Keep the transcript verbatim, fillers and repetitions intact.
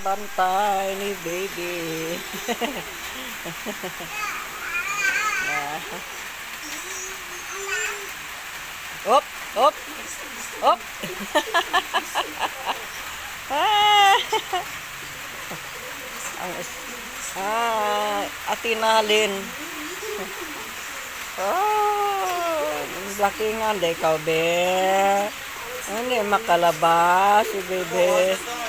bantay ni baby. Op, op, op. Ah, ang ah, atinalin. Oh, lakingan deh kau be. Ini makalabas si bebe.